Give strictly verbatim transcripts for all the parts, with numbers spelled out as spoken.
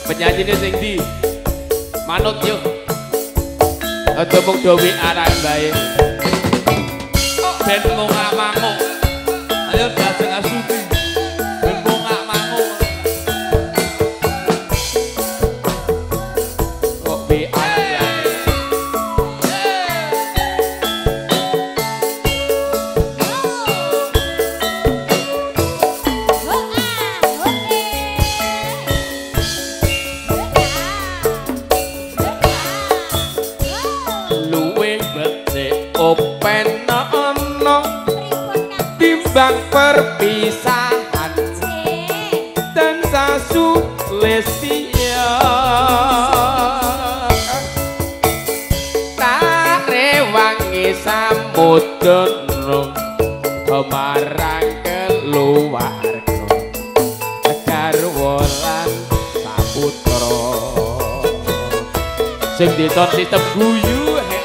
Penyanyi ini sing di manut yuk. Aja mung dowi arah bae. Ben mung ngamangu. Ayo dajeng asuti. Ben mung ngamangu. Kok be arah. Open ono timbang perpisahan dan sasu lesia tak rewangi samudana marang keluarga garwa lan saputra sing diton sistem guyu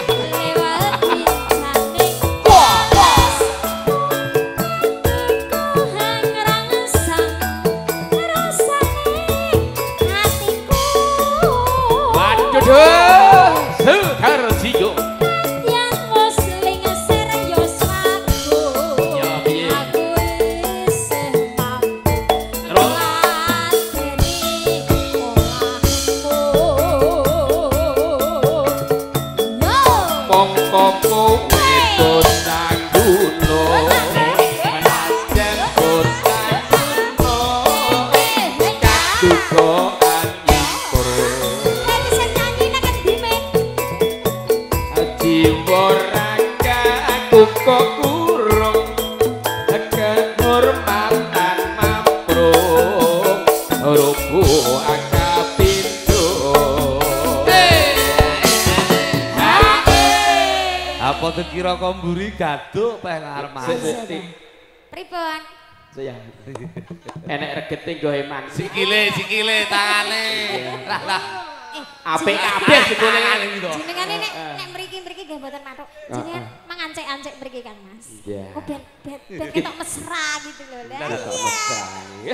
kira komburi gaduk pengar mas. Pripun? Saya. Enek regete nggo eman. Sikile, sikile tangane. Lah lah. Apik kabeh sikile ngene iki to. Jenengane nek nek mriki-mriki nggih mboten matuk. Jenengan mangancek-ancek mriki Kang Mas. Oh ben ben ben ketok mesra gitu lho. Lah. Ketok mesra.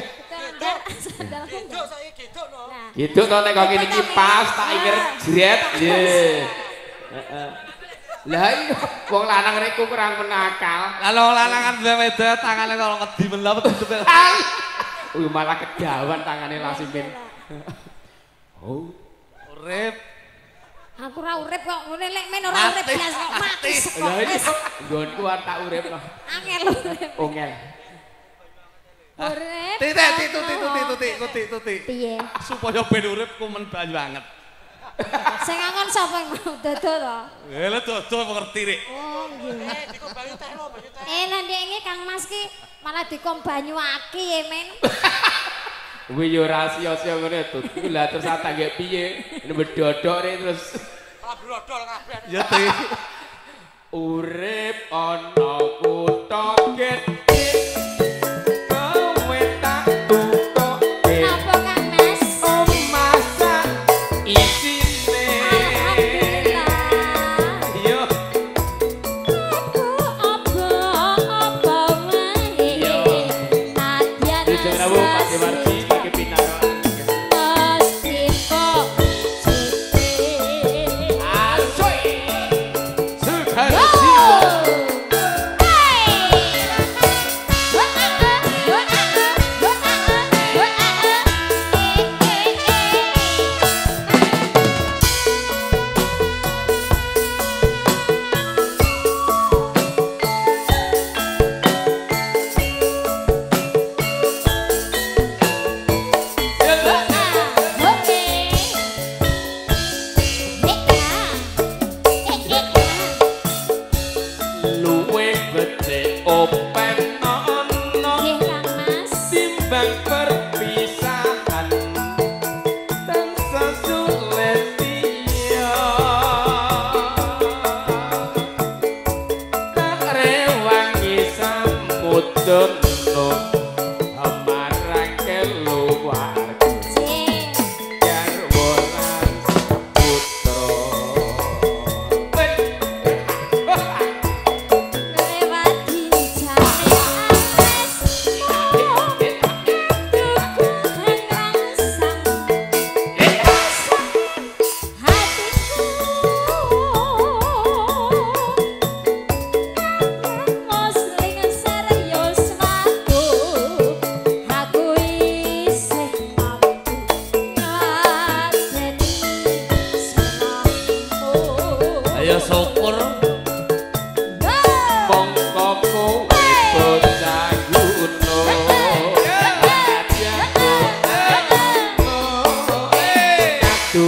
Geduk saiki geduk no. Geduk to nek kok ngene iki pas tak inger jret. Nggih. Heeh. Lah iya, wong lanang niku kurang menakal. Lah wong lanang kan wedok tangane kok ngedi menapa tutup. Wih malah kedawan tangane lasimin. Oh, urip. Aku ora urip kok, ngene lek men ora urip blas kok mati. Lah iya, nggonku arep tak urip loh. Angel urip. Ongel. Urip. Titik titik titik titik titik titik. Piye? Supaya ben urip ku men banget. Sing ngangkon sapa yang mau dodo to? Eh lha dodo ngerti rek. Oh nggih. Eh dikon banyu teh lho, banyu teh. Eh lah ndek iki Kang Mas ki malah dikon banyu aki ya men. Kuwi yo rahasia-rahasia ngene to. Lah terus tak nggih piye? Ndodok rek terus. Kabrodol kabeh. Ya te. Urip ana kutha gedhe. Kowe tak tukoke. Napa Kang Mas? Omasa isi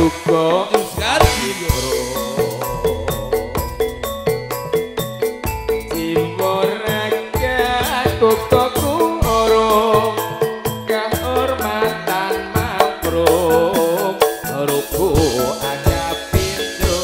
kuko Skarjinggo Timuraga kuko kurung kehormatan makrum ruku aja pintu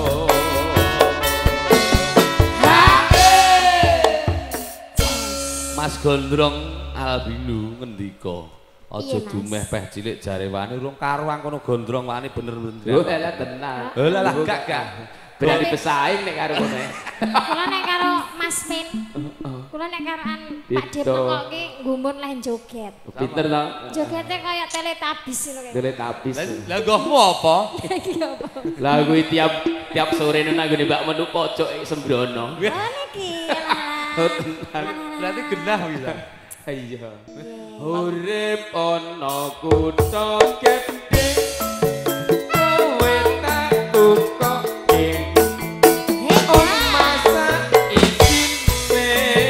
Mas Gondrong Albino ngendika aja Iya, Mas. dumeh peh cilik jare wani urung karuan kono Gondrong wani bener-bener. Yo elah tenang. Lho lah gak gak. Berani bersaing nek karo kowe. Kula nek karo Mas Min. Kula nek karoan Pak Gitu. Depok ki nggumun leh joget. Pinter to. Jogetnya kayak teletabis lho kayak. Dele tapis. Lah gohmu apa? Iki apa? Lah kuwi tiap tiap sore nang nggone Mbak Menu pojok Sembrono. Oh niki. Oh, tenang. Berarti genah bisa. Iya. Urip ana kutha gedhe kowe tak tukoke om masa isine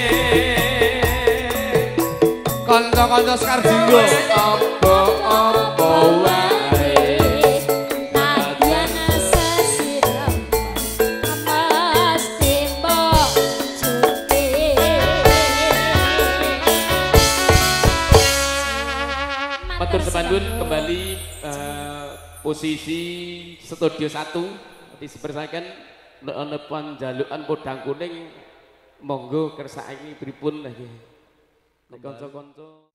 Kanca-kanca Skarjinggo. apa-apa wae Nadyan sesiram Mas Timbok Cuti Matur sepandun kembali eh, posisi studio satu disepersaken ana panjalukan podang kuning monggo kersake pripun lagi nek kanca-kanca